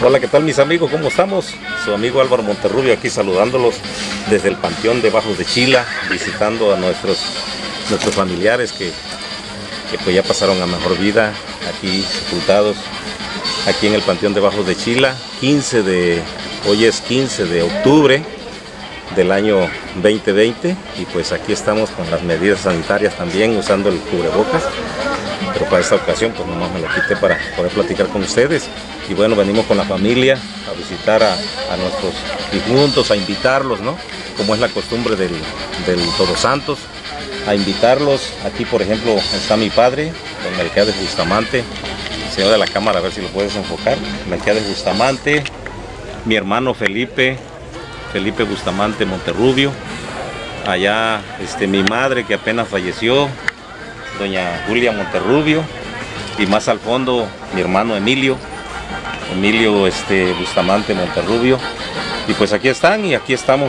Hola, ¿qué tal mis amigos? ¿Cómo estamos? Su amigo Álvaro Monterrubio aquí saludándolos desde el Panteón de Bajos de Chila, visitando a nuestros familiares que pues ya pasaron a mejor vida, aquí sepultados, aquí en el Panteón de Bajos de Chila. Hoy es 15 de octubre del año 2020 y pues aquí estamos con las medidas sanitarias también, usando el cubrebocas, pero para esta ocasión pues nomás me lo quité para poder platicar con ustedes. Y bueno, venimos con la familia a visitar a nuestros difuntos, a invitarlos, ¿no? Como es la costumbre del Todos Santos, a invitarlos. Aquí por ejemplo está mi padre, don Melquiades Bustamante, señor de la cámara, a ver si lo puedes enfocar, Melquiades Bustamante, mi hermano Felipe Bustamante Monterrubio, allá mi madre que apenas falleció, doña Julia Monterrubio, y más al fondo mi hermano Emilio Bustamante Monterrubio. Y pues aquí están, y aquí estamos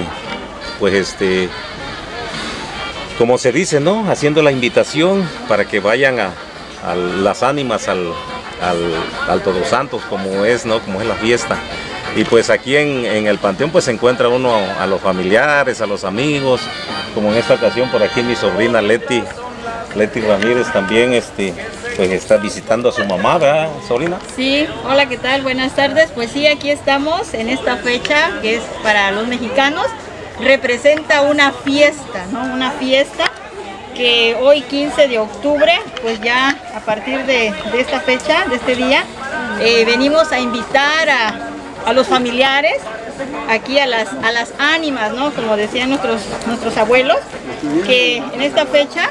como se dice, ¿no? Haciendo la invitación para que vayan a las ánimas al Todos Santos, como es, ¿no? Como es la fiesta. Y pues aquí en el panteón pues se encuentra uno a los familiares, a los amigos, como en esta ocasión por aquí mi sobrina Leti Ramírez también pues está visitando a su mamá, ¿verdad, sobrina? Sí, hola, ¿qué tal? Buenas tardes. Pues sí, aquí estamos en esta fecha que es para los mexicanos. Representa una fiesta, ¿no? Una fiesta que hoy 15 de octubre, pues ya a partir de esta fecha, de este día, venimos a invitar a los familiares, aquí a las ánimas, ¿no? Como decían nuestros abuelos, que en esta fecha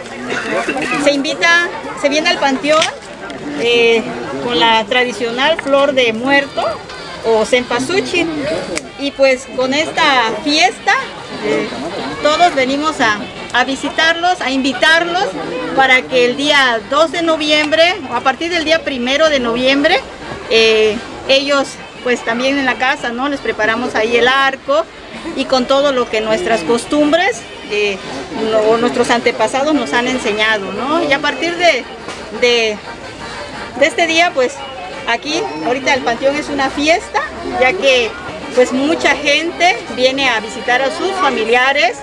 se viene al panteón con la tradicional flor de muerto o cempasúchil, y pues con esta fiesta todos venimos a visitarlos, a invitarlos para que el día 2 de noviembre o a partir del día 1 de noviembre ellos pues también en la casa, ¿no? Les preparamos ahí el arco y con todo lo que nuestras costumbres o nuestros antepasados nos han enseñado, ¿no? Y a partir de este día, pues aquí ahorita el panteón es una fiesta, ya que pues mucha gente viene a visitar a sus familiares,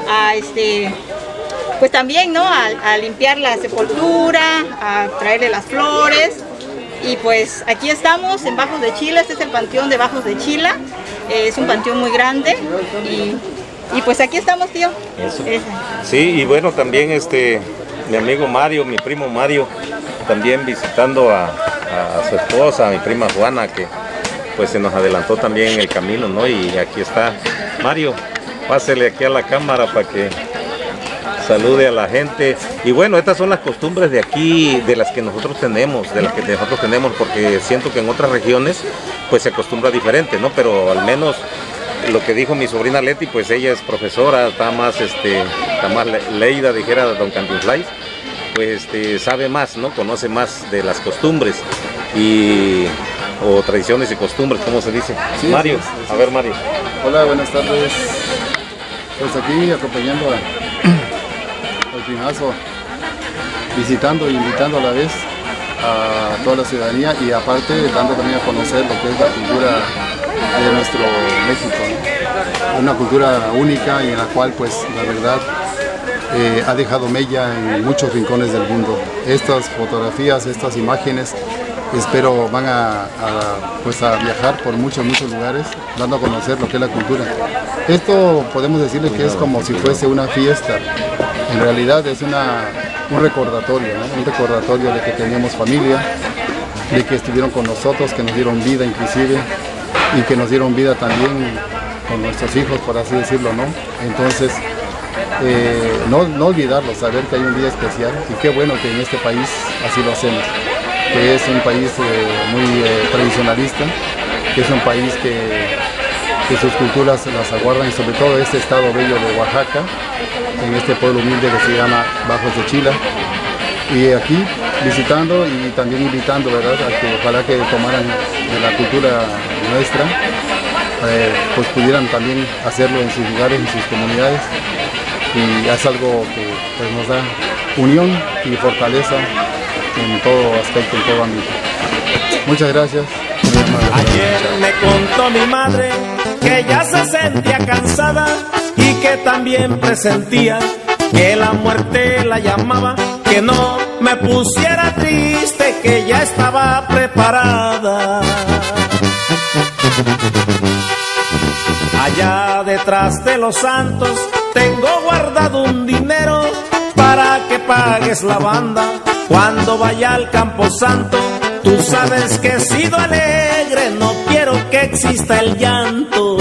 pues también, ¿no? A limpiar la sepultura, a traerle las flores. Y pues aquí estamos en Bajos de Chila. Este es el Panteón de Bajos de Chila, es un panteón muy grande y pues aquí estamos, tío. Eso. Sí, y bueno, también mi amigo Mario, mi primo Mario, también visitando a su esposa, a mi prima Juana, que pues se nos adelantó también en el camino, ¿no? Y aquí está Mario, pásele aquí a la cámara para que salude a la gente. Y bueno, estas son las costumbres de aquí, de las que nosotros tenemos, porque siento que en otras regiones pues se acostumbra diferente, ¿no? Pero al menos lo que dijo mi sobrina Leti, pues ella es profesora, está más leída, dijera don Cantinflas, pues sabe más, ¿no? Conoce más de las costumbres o tradiciones y costumbres, ¿cómo se dice? Sí, Mario, sí. A ver, Mario. Hola, buenas tardes. Pues aquí acompañando al Pinazo, visitando e invitando a la vez a toda la ciudadanía, y aparte dando también a conocer lo que es la cultura de nuestro México, ¿no? Una cultura única y en la cual pues la verdad ha dejado mella en muchos rincones del mundo. Estas fotografías, estas imágenes, espero van a viajar por muchos lugares, dando a conocer lo que es la cultura. Esto podemos decirle que es como si fuese una fiesta. En realidad es un recordatorio, ¿no? Un recordatorio de que teníamos familia, de que estuvieron con nosotros, que nos dieron vida inclusive, y que nos dieron vida también con nuestros hijos, por así decirlo, ¿no? Entonces, no olvidarlo, saber que hay un día especial, y qué bueno que en este país así lo hacemos, que es un país muy tradicionalista, que es un país que sus culturas las aguardan, y sobre todo este estado bello de Oaxaca, en este pueblo humilde que se llama Bajos de Chila, y aquí visitando y también invitando, ¿verdad?, a que ojalá que tomaran de la cultura nuestra, pues pudieran también hacerlo en sus lugares, en sus comunidades, y es algo que pues, nos da unión y fortaleza en todo aspecto, en todo ámbito. Muchas gracias. Ayer me contó mi madre que ya se sentía cansada y que también presentía que la muerte la llamaba, que no me pusiera triste, que ya estaba preparada. Allá detrás de los santos tengo guardado un dinero para que pagues la banda cuando vaya al camposanto. Tú sabes que he sido alegre, no quiero que exista el llanto.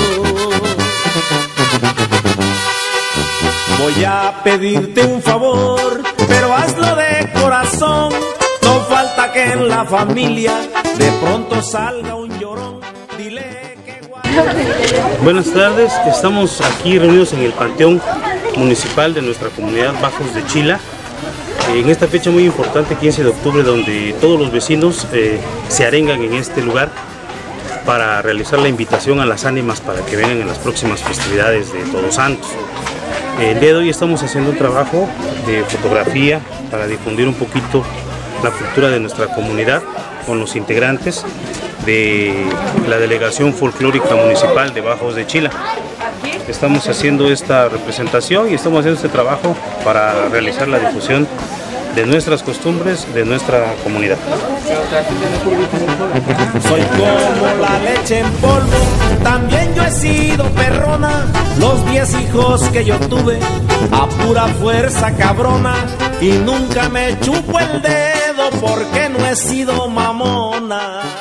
Voy a pedirte un favor, pero hazlo de corazón. No falta que en la familia de pronto salga un llorón. Dile que... Buenas tardes, estamos aquí reunidos en el Panteón Municipal de nuestra comunidad Bajos de Chila. En esta fecha muy importante, 15 de octubre, donde todos los vecinos se arengan en este lugar para realizar la invitación a las ánimas para que vengan en las próximas festividades de Todos Santos. El día de hoy estamos haciendo un trabajo de fotografía para difundir un poquito la cultura de nuestra comunidad con los integrantes de la Delegación Folclórica Municipal de Bajos de Chila. Estamos haciendo esta representación y estamos haciendo este trabajo para realizar la difusión de nuestras costumbres, de nuestra comunidad. Soy como la leche en polvo, también yo he sido perrona. Los 10 hijos que yo tuve, a pura fuerza cabrona, y nunca me chupo el dedo porque no he sido mamona.